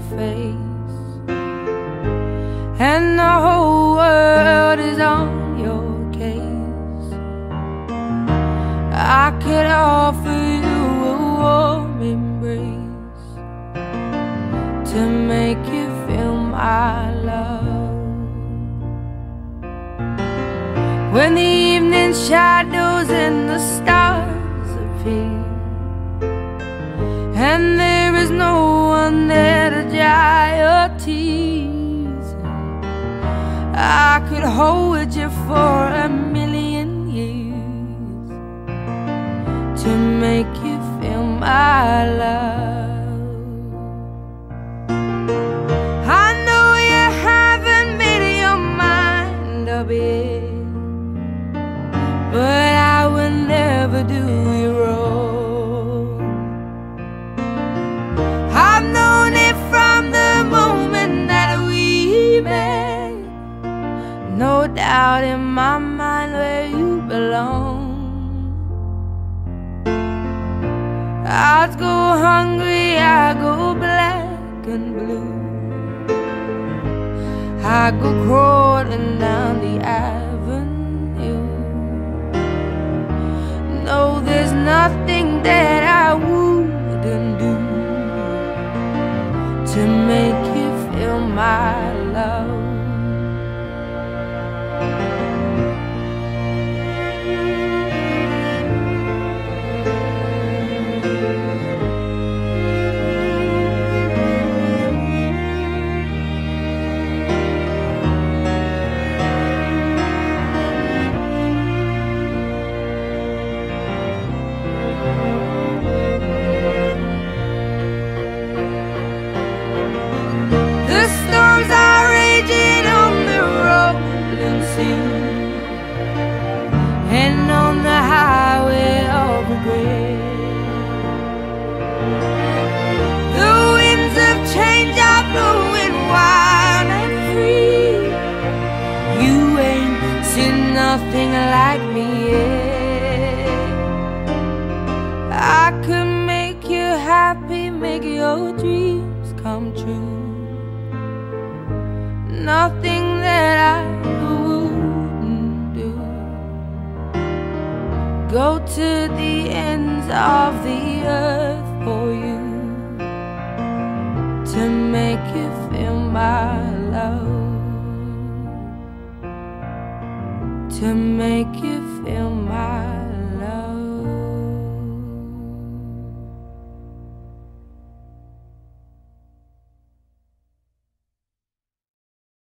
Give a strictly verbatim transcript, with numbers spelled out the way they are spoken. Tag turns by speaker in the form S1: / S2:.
S1: face, and the whole world is on your case. I could offer you a warm embrace to make you feel my love. When the evening shadows and the stars appear, and there is no one there to dry your tears, I could hold you for a million years to make you feel my love. I know you haven't made your mind up yet, but I will never do you wrong. I've known it from the moment that we met, no doubt in my mind where you belong. I'd go hungry, I go black and blue, I go crawling down the avenue. No, there's nothing that I wouldn't do to make you feel my love. And on the highway of regret, the winds of change are blowing wild and free. You ain't seen nothing like me yet. I could make you happy, make your dreams come true. Nothing that I wouldn't do. Go to the ends of the earth for you to make you feel my love, to make you feel